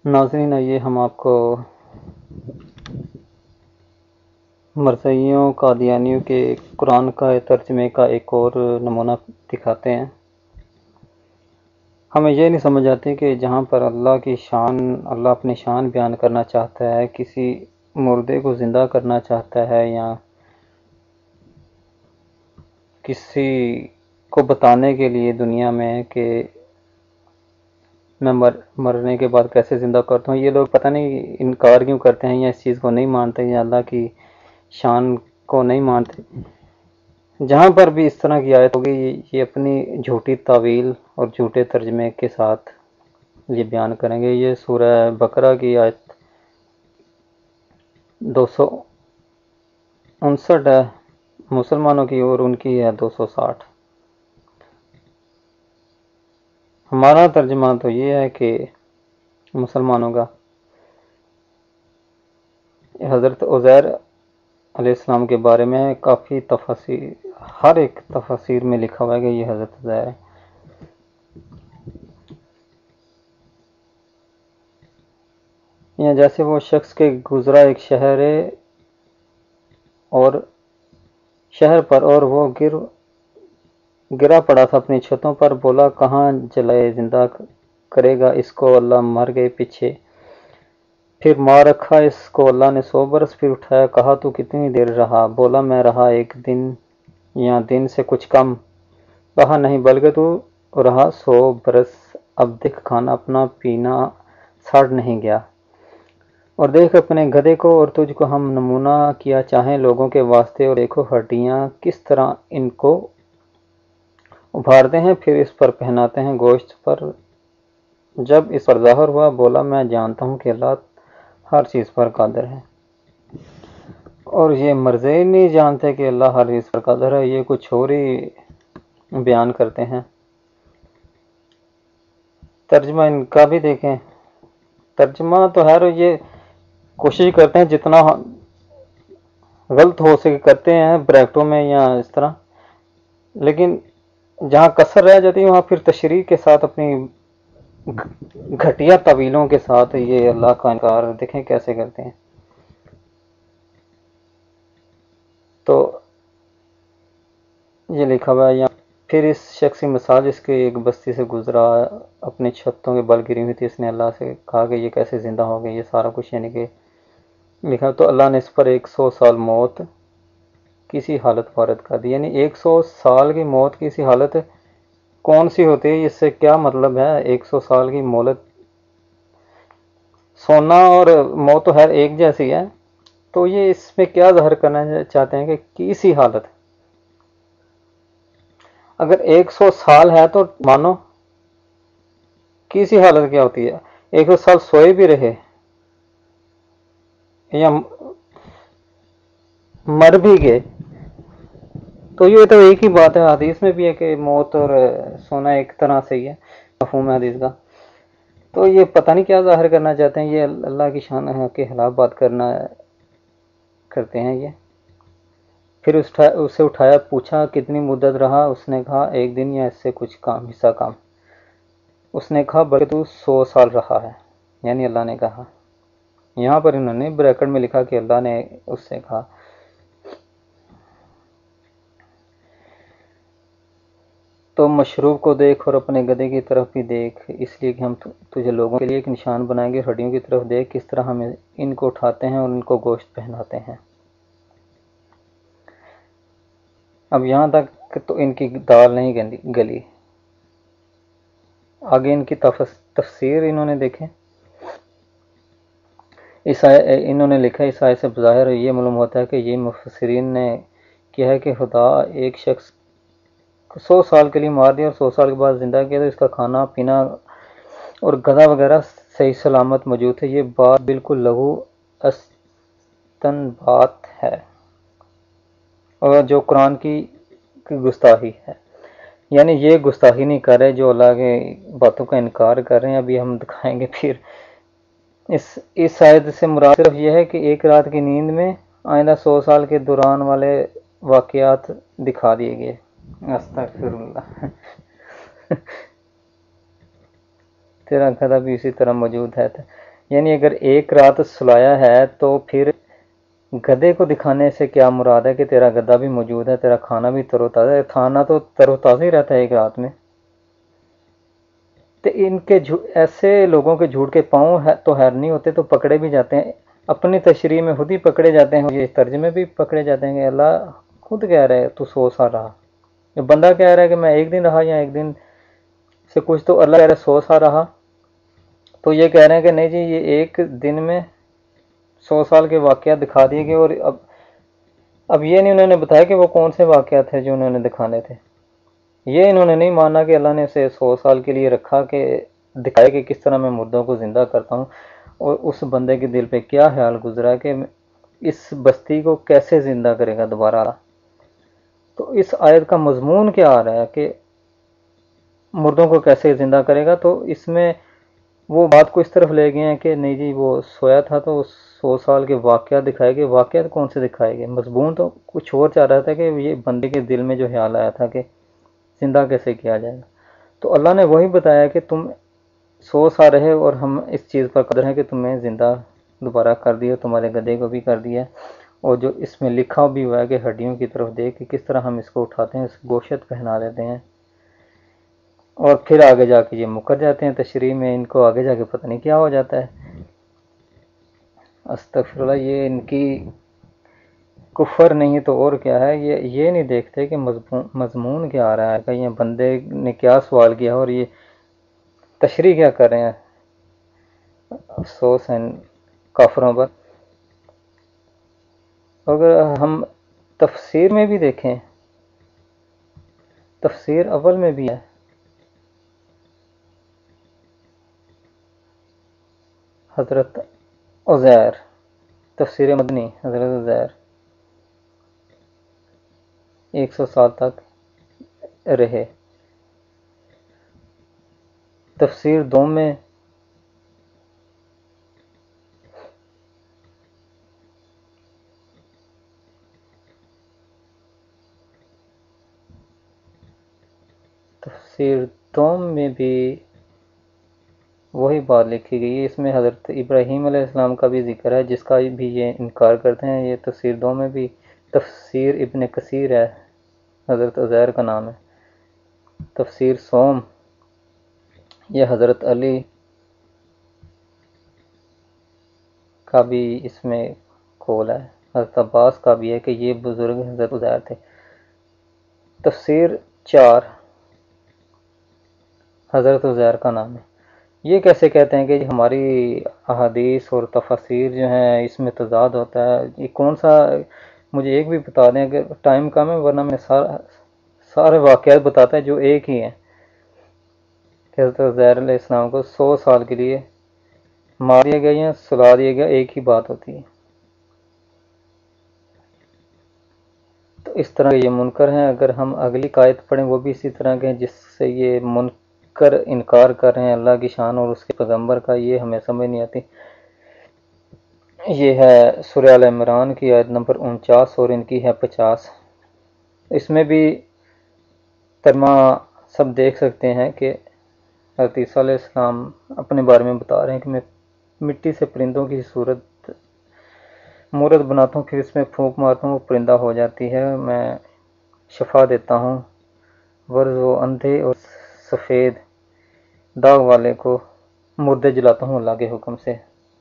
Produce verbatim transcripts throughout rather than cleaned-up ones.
ناظرین، آئیے ہم آپ کو مرزائیوں قادیانیوں کے قرآن کا ترجمے کا ایک اور نمونہ دکھاتے ہیں۔ ہمیں یہ نہیں سمجھ آتی کہ جہاں پر اللہ کی شان اللہ اپنی شان بیان کرنا چاہتا ہے، کسی مردے کو زندہ کرنا چاہتا ہے، یا کسی کو بتانے کے لیے دنیا میں کہ میں مر مرنے کے بعد کیسے زندہ کرتا ہوں، یہ لوگ پتہ نہیں انکار کیوں کرتے ہیں، یا اس چیز کو نہیں مانتے، یا اللہ کی شان کو نہیں مانتے۔ جہاں پر بھی اس طرح کی آیت ہوگی، یہ اپنی جھوٹی تعویل اور جھوٹے ترجمے کے ساتھ یہ بیان کریں گے۔ یہ سورہ بقرہ کی آیت دو سو انسٹھ ہے مسلمانوں کی، اور ان کی ہے دو سو ساٹھ۔ ہمارا ترجمہ تو یہ ہے کہ مسلمانوں کا حضرت عزیر علیہ السلام کے بارے میں کافی تفاسیر، ہر ایک تفاسیر میں لکھا ہوا ہے کہ یہ حضرت عزیر ہے۔ یا جیسے وہ شخص کے گزرا ایک شہر ہے اور شہر پر، اور وہ گر گرا پڑا تھا اپنی چھتوں پر، بولا کہاں جلائے زندہ کرے گا اس کو، اللہ مر گئے پیچھے، پھر مار رکھا اس کو اللہ نے سو برس، پھر اٹھایا، کہا تو کتنی دیر رہا، بولا میں رہا ایک دن یا دن سے کچھ کم، کہا نہیں بلکہ تو رہا سو برس، اب دیکھ کھانا اپنا پینا سڑ نہیں گیا، اور دیکھ اپنے گدھے کو، اور تجھ کو ہم نمونہ کیا چاہیں لوگوں کے واسطے، اور دیکھو ہڈیاں کس طرح ان کو ابھارتے ہیں، پھر اس پر پہناتے ہیں گوشت پر، جب اس پر ظاہر ہوا بولا میں جانتا ہوں کہ اللہ ہر چیز پر قادر ہے۔ اور یہ مرزے نہیں جانتے کہ اللہ ہر چیز پر قادر ہے، یہ کچھ اور ہی بیان کرتے ہیں۔ ترجمہ ان کا بھی دیکھیں، ترجمہ تو ہے، یہ کوشش کرتے ہیں جتنا غلط ہو سکے کرتے ہیں بریکٹوں میں یا اس طرح، لیکن جہاں کسر رہ جاتی ہے وہاں پھر تشریح کے ساتھ اپنی گھٹیا طویلوں کے ساتھ یہ اللہ کا انکار دیکھیں کیسے کرتے ہیں۔ تو یہ لکھا ہوا ہے، یا پھر اس شخص کی مثال جس کے ایک بستی سے گزرا، اپنی چھتوں کے بل گری ہوئی تھی، اس نے اللہ سے کہا کہ یہ کیسے زندہ ہو گئی، یہ سارا کچھ یعنی کہ لکھا، تو اللہ نے اس پر ایک سو سال موت کسی حالت وارد کر دی، یعنی ایک سو سال کی موت کسی حالت کون سی ہوتی ہے، اس سے کیا مطلب ہے؟ ایک سو سال کی مہلت، سونا اور موت تو ہر ایک جیسی ہے، تو یہ اس میں کیا ظاہر کرنا چاہتے ہیں کہ کسی حالت، اگر ایک سو سال ہے تو مانو کسی حالت کیا ہوتی ہے، ایک سو سال سوئے بھی رہے یا مر بھی گئے، تو یہ تو ایک ہی بات ہے، حدیث میں بھی ہے کہ موت اور سونا ایک طرح سے ہی ہے، مفہوم ہے حدیث کا۔ تو یہ پتہ نہیں کیا ظاہر کرنا چاہتے ہیں، یہ اللہ کی شان کے خلاف بات کرنا کرتے ہیں یہ۔ پھر اسے اٹھایا، پوچھا کتنی مدت رہا، اس نے کہا ایک دن یا اس سے کچھ کام حصہ کام، اس نے کہا بلکہ تو سو سال رہا ہے، یعنی اللہ نے کہا، یہاں پر انہوں نے بریکٹ میں لکھا کہ اللہ نے اس سے کہا۔ تو مشروب کو دیکھ اور اپنے گدھے کی طرف بھی دیکھ، اس لیے کہ ہم تجھے لوگوں کے لیے ایک نشان بنائیں گے، ہڈیوں کی طرف دیکھ کس طرح ہم ان کو اٹھاتے ہیں اور ان کو گوشت پہناتے ہیں۔ اب یہاں تک تو ان کی دال نہیں گلی، آگے ان کی تفسیر انہوں نے دیکھیں، اس انہوں نے لکھا اس آیت سے بظاہر یہ معلوم ہوتا ہے کہ یہ مفسرین نے کیا ہے کہ خدا ایک شخص سو سال کے لیے مار دیا اور سو سال کے بعد زندہ کیا، تو اس کا کھانا پینا اور گدھا وغیرہ صحیح سلامت موجود ہے۔ یہ بات بالکل لغو استنباط ہے، اور جو قرآن کی گستاخی ہے، یعنی یہ گستاخی نہیں کر رہے جو اللہ کے باتوں کا انکار کر رہے ہیں، ابھی ہم دکھائیں گے۔ پھر اس اس آیت سے مراد صرف یہ ہے کہ ایک رات کی نیند میں آئندہ سو سال کے دوران والے واقعات دکھا دیے گئے۔ استغفر اللہ، تیرا گدھا بھی اسی طرح موجود ہے۔ یعنی اگر ایک رات سلایا ہے تو پھر گدے کو دکھانے سے کیا مراد ہے کہ تیرا گدا بھی موجود ہے، تیرا کھانا بھی تر و تازہ ہے، کھانا تو تر و تازہ ہی رہتا ہے ایک رات میں۔ تو ان کے ایسے لوگوں کے جھوٹ کے پاؤں تو خیر نہیں ہوتے تو پکڑے بھی جاتے ہیں، اپنی تشریح میں خود ہی پکڑے جاتے ہیں، یہ ترجمے بھی پکڑے جاتے ہیں کہ اللہ خود کہہ رہے تو سو سال رہا، بندہ کہہ رہا ہے کہ میں ایک دن رہا یا ایک دن سے کچھ، تو اللہ کہہ رہا ہے سو سال رہا، تو یہ کہہ رہے ہیں کہ نہیں جی یہ ایک دن میں سو سال کے واقعات دکھا دیے گئے، اور اب اب یہ نہیں انہوں نے بتایا کہ وہ کون سے واقعات تھے جو انہوں نے دکھانے تھے، یہ انہوں نے نہیں مانا کہ اللہ نے اسے سو سال کے لیے رکھا کہ دکھائے کہ کس طرح میں مردوں کو زندہ کرتا ہوں، اور اس بندے کے دل پہ کیا خیال گزرا کہ اس بستی کو کیسے زندہ کرے گا دوبارہ۔ تو اس آیت کا مضمون کیا آ رہا ہے کہ مردوں کو کیسے زندہ کرے گا، تو اس میں وہ بات کو اس طرف لے گئے ہیں کہ نہیں جی وہ سویا تھا تو سو سال کے واقعات دکھائے گئے، واقعات کون سے دکھائے گئے، مضمون تو کچھ اور چاہ رہا تھا کہ یہ بندے کے دل میں جو خیال آیا تھا کہ زندہ کیسے کیا جائے گا، تو اللہ نے وہی بتایا کہ تم سو سال رہے اور ہم اس چیز پر قدر ہے کہ تمہیں زندہ دوبارہ کر دیا، تمہارے گدھے کو بھی کر دیا، اور جو اس میں لکھا بھی ہوا ہے کہ ہڈیوں کی طرف دیکھ کہ کس طرح ہم اس کو اٹھاتے ہیں، اس گوشت پہنا دیتے ہیں، اور پھر آگے جا کے یہ مکر جاتے ہیں تشریح میں، ان کو آگے جا کے پتہ نہیں کیا ہو جاتا ہے۔ استغفر اللہ، یہ ان کی کفر نہیں تو اور کیا ہے، یہ یہ نہیں دیکھتے کہ مضمون کیا آ رہا ہے کہ یہ بندے نے کیا سوال کیا اور یہ تشریح کیا کر رہے ہیں۔ افسوس ہے کافروں پر۔ اگر ہم تفسیر میں بھی دیکھیں، تفسیر اول میں بھی ہے، حضرت عزیر، تفسیر مدنی حضرت عزیر ایک سو سال تک رہے۔ تفسیر دوم میں تفسیر دوم میں بھی وہی بات لکھی گئی ہے، اس میں حضرت ابراہیم علیہ السلام کا بھی ذکر ہے جس کا بھی یہ انکار کرتے ہیں، یہ تفسیر دوم میں بھی۔ تفسیر ابن کثیر ہے، حضرت عزیر کا نام ہے۔ تفسیر سوم یہ حضرت علی کا بھی اس میں قول ہے، حضرت عباس کا بھی ہے کہ یہ بزرگ حضرت عزیر تھے۔ تفسیر چار حضرت عزیر کا نام ہے۔ یہ کیسے کہتے ہیں کہ ہماری احادیث اور تفاسیر جو ہیں اس میں تضاد ہوتا ہے، یہ کون سا، مجھے ایک بھی بتا دیں کہ ٹائم کم ہے ورنہ میں سارا سارے واقعات بتاتا ہے جو ایک ہی ہیں کہ حضرت عزیر علیہ السلام کو سو سال کے لیے مار دیا گیا یا سلا دیا گیا، ایک ہی بات ہوتی ہے۔ تو اس طرح یہ منکر ہیں۔ اگر ہم اگلی قائد پڑھیں وہ بھی اسی طرح کے ہیں جس سے یہ منکر انکار کر رہے ہیں اللہ کی شان اور اس کے پیغمبر کا، یہ ہمیں سمجھ نہیں آتی۔ یہ ہے سورہ آل عمران کی آیت نمبر انچاس اور ان کی ہے پچاس۔ اس میں بھی ترجمہ سب دیکھ سکتے ہیں کہ حضرت عیسیٰ علیہ السلام اپنے بارے میں بتا رہے ہیں کہ میں مٹی سے پرندوں کی صورت مورت بناتا ہوں، پھر اس میں پھونک مارتا ہوں وہ پرندہ ہو جاتی ہے، میں شفا دیتا ہوں، ورز و اندھے اور سفید داغ والے کو مردے جلاتا ہوں اللہ کے حکم سے،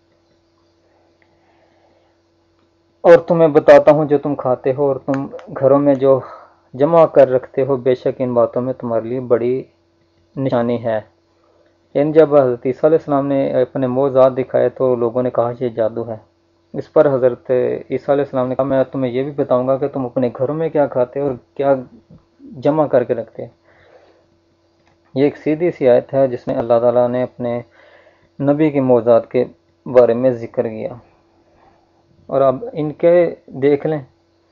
اور تمہیں بتاتا ہوں جو تم کھاتے ہو اور تم گھروں میں جو جمع کر رکھتے ہو، بے شک ان باتوں میں تمہارے لیے بڑی نشانی ہے۔ یعنی جب حضرت عیسیٰ علیہ السلام نے اپنے معجزات دکھائے تو لوگوں نے کہا یہ جادو ہے، اس پر حضرت عیسیٰ علیہ السلام نے کہا میں تمہیں یہ بھی بتاؤں گا کہ تم اپنے گھروں میں کیا کھاتے اور کیا جمع کر کے رکھتے۔ یہ ایک سیدھی سی آیت ہے جس میں اللہ تعالیٰ نے اپنے نبی کے معجزات کے بارے میں ذکر کیا، اور اب ان کے دیکھ لیں،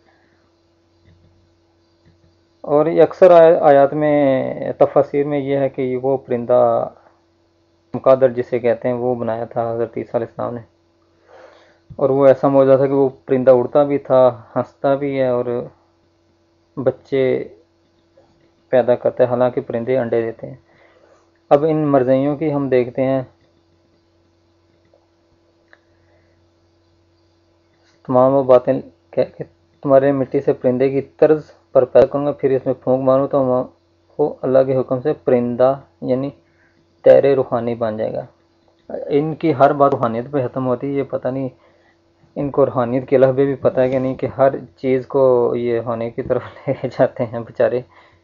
اور یہ اکثر آیات میں تفاسیر میں یہ ہے کہ یہ وہ پرندہ مقادر جسے کہتے ہیں وہ بنایا تھا حضرت عیسیٰ علیہ السلام نے، اور وہ ایسا معجزہ تھا کہ وہ پرندہ اڑتا بھی تھا، ہنستا بھی ہے اور بچے پیدا کرتا ہے، حالانکہ پرندے انڈے دیتے ہیں۔ اب ان مرضیوں کی ہم دیکھتے ہیں تمام وہ باتیں کہہ کے تمہارے مٹی سے پرندے کی طرز پر پیدا کروں گا، پھر اس میں پھونک ماروں تو وہ اللہ کے حکم سے پرندہ یعنی طیر روحانی بن جائے گا۔ ان کی ہر بات روحانیت پہ ختم ہوتی ہے، یہ پتہ نہیں ان کو روحانیت کے لفظ بھی پتہ ہے کہ نہیں، کہ ہر چیز کو یہ ہونے کی طرف لے جاتے ہیں بیچارے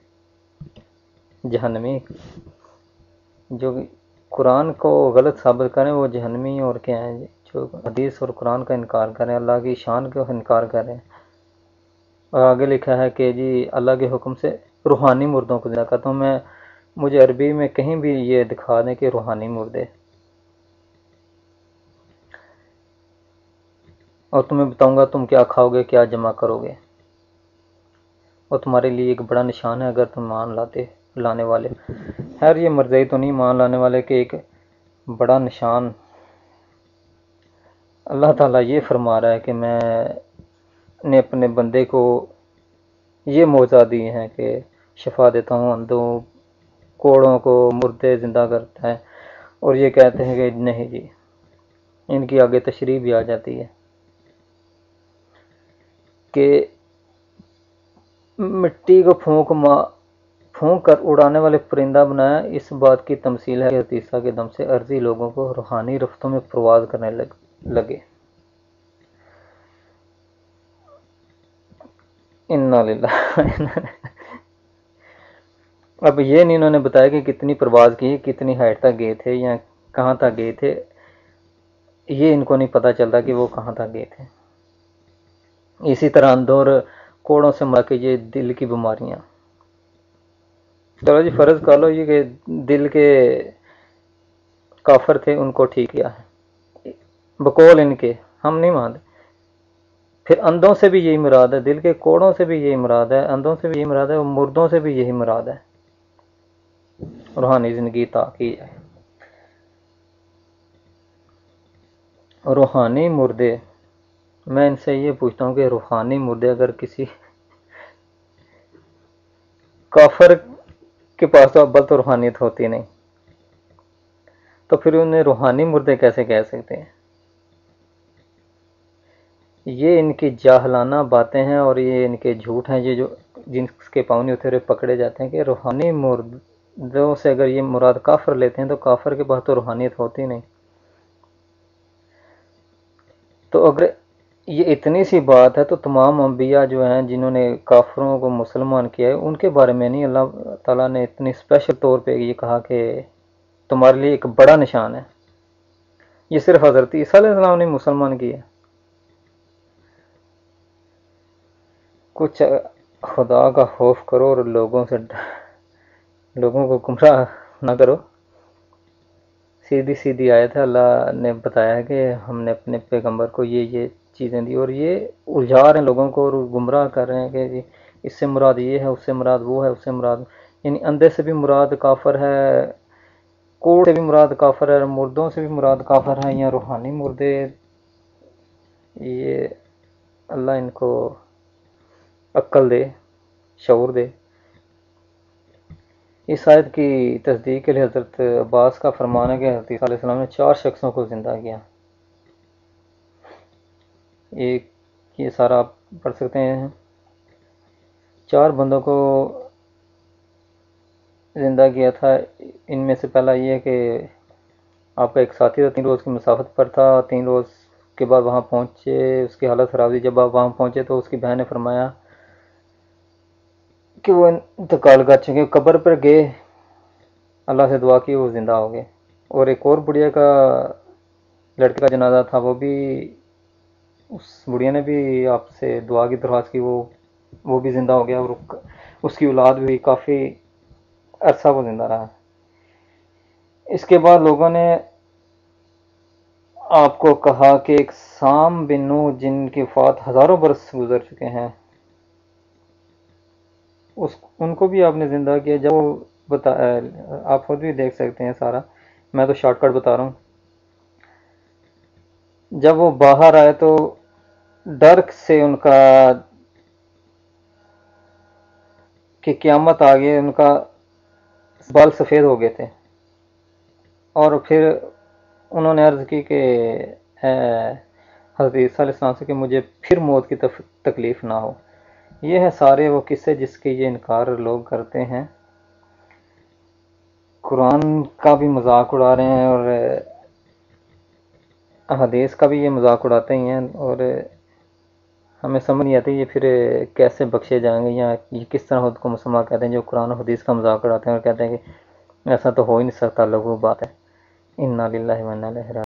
جہنمی۔ جو قرآن کو غلط ثابت کریں وہ جہنمی اور کیا ہیں، جو حدیث اور قرآن کا انکار کریں، اللہ کی شان کا انکار کریں۔ اور آگے لکھا ہے کہ جی اللہ کے حکم سے روحانی مردوں کو زندہ کرتا ہوں میں، مجھے عربی میں کہیں بھی یہ دکھا دیں کہ روحانی مردے، اور تمہیں بتاؤں گا تم کیا کھاؤ گے، کیا جمع کرو گے، اور تمہارے لیے ایک بڑا نشان ہے اگر تم مان لاتے لانے والے۔ خیر یہ مرضی تو نہیں مان لانے والے کہ ایک بڑا نشان اللہ تعالیٰ یہ فرما رہا ہے کہ میں نے اپنے بندے کو یہ موجزہ دیے ہیں کہ شفا دیتا ہوں اندھوں، کوڑوں کو، مردے زندہ کرتا ہے، اور یہ کہتے ہیں کہ نہیں جی، ان کی آگے تشریح بھی آ جاتی ہے کہ مٹی کو پھونک ما پھونک کر اڑانے والے پرندہ بنایا، اس بات کی تمثیل ہے کہ عیسیٰ کے دم سے عرضی لوگوں کو روحانی رفتوں میں پرواز کرنے لگ لگے۔ انا للہ۔ اب یہ نہیں انہوں نے بتایا کہ کتنی پرواز کی، کتنی ہائٹ تک گئے تھے یا کہاں تک گئے تھے، یہ ان کو نہیں پتہ چلتا کہ وہ کہاں تک گئے تھے۔ اسی طرح اندھوں اور کوڑوں سے مرا کے یہ دل کی بیماریاں، چلو جی فرض کر لو یہ کہ دل کے کافر تھے ان کو ٹھیک کیا ہے بقول ان کے، ہم نہیں مانتے۔ پھر اندھوں سے بھی یہی مراد ہے، دل کے کوڑوں سے بھی یہی مراد ہے، اندھوں سے بھی یہی مراد ہے، اور مردوں سے بھی یہی مراد ہے، روحانی زندگی عطا کی جائے۔ روحانی مردے، میں ان سے یہ پوچھتا ہوں کہ روحانی مردے اگر کسی کافر کے پاس تو ابل تو روحانیت ہوتی نہیں، تو پھر انہیں روحانی مردے کیسے کہہ سکتے ہیں؟ یہ ان کی جاہلانہ باتیں ہیں اور یہ ان کے جھوٹ ہیں، یہ جو جن کے پاؤں نہیں اترے پکڑے جاتے ہیں کہ روحانی مردوں سے اگر یہ مراد کافر لیتے ہیں تو کافر کے پاس تو روحانیت ہوتی نہیں۔ تو اگر یہ اتنی سی بات ہے تو تمام انبیاء جو ہیں جنہوں نے کافروں کو مسلمان کیا ہے ان کے بارے میں نہیں اللہ تعالیٰ نے اتنی اسپیشل طور پہ یہ کہا کہ تمہارے لیے ایک بڑا نشان ہے؟ یہ صرف حضرت عیسیٰ علیہ السلام نے مسلمان کیا۔ کچھ خدا کا خوف کرو اور لوگوں سے لوگوں کو گمراہ نہ کرو۔ سیدھی سیدھی آیت ہے، اللہ نے بتایا کہ ہم نے اپنے پیغمبر کو یہ یہ چیزیں دی، اور یہ الجھا رہے ہیں لوگوں کو اور گمراہ کر رہے ہیں کہ جی اس سے مراد یہ ہے، اس سے مراد وہ ہے، اس سے مراد، یعنی اندھے سے بھی مراد کافر ہے، کوڑ سے بھی مراد کافر ہے، مردوں سے بھی مراد کافر ہے، یا روحانی مردے۔ یہ اللہ ان کو عقل دے، شعور دے۔ اس آیت کی تصدیق کے لیے حضرت عباس کا فرمان ہے کہ حضرت عیسیٰ علیہ السلام نے چار شخصوں کو زندہ کیا۔ ایک یہ سارا آپ پڑھ سکتے ہیں، چار بندوں کو زندہ کیا تھا۔ ان میں سے پہلا یہ ہے کہ آپ کا ایک ساتھی تھا، تین روز کی مسافت پر تھا، تین روز کے بعد وہاں پہنچے، اس کی حالت خراب تھی، جب آپ وہاں پہنچے تو اس کی بہن نے فرمایا کہ وہ انتقال کر چکے، قبر پر گئے، اللہ سے دعا کی، وہ زندہ ہو گئے۔ اور ایک اور بڑھیا کا لڑکے کا جنازہ تھا، وہ بھی اس بڑھیا نے بھی آپ سے دعا کی درخواست کی، وہ وہ بھی زندہ ہو گیا، اور اس کی اولاد بھی کافی عرصہ وہ زندہ رہا۔ اس کے بعد لوگوں نے آپ کو کہا کہ ایک سام بن نوح جن کی وفات ہزاروں برس گزر چکے ہیں، اس ان کو بھی آپ نے زندہ کیا۔ جب وہ بتا آپ خود بھی دیکھ سکتے ہیں سارا، میں تو شارٹ کٹ بتا رہا ہوں۔ جب وہ باہر آئے تو ڈر سے ان کا کہ قیامت آ گئی، ان کا بال سفید ہو گئے تھے، اور پھر انہوں نے عرض کی کہ اے حضرت عیسیٰ علیہ السلام سے کہ مجھے پھر موت کی تکلیف نہ ہو۔ یہ ہیں سارے وہ قصے جس کے یہ انکار لوگ کرتے ہیں، قرآن کا بھی مذاق اڑا رہے ہیں اور احادیث کا بھی یہ مذاق اڑاتے ہی ہیں، اور ہمیں سمجھ نہیں آتی یہ پھر کیسے بخشے جائیں گے، یا یہ کس طرح خود کو مسلمان کہتے ہیں جو قرآن و حدیث کا مذاق اڑاتے ہیں اور کہتے ہیں کہ ایسا تو ہو ہی نہیں سکتا، لغو بات ہے۔ انا للہ و انا الیہ راجعون۔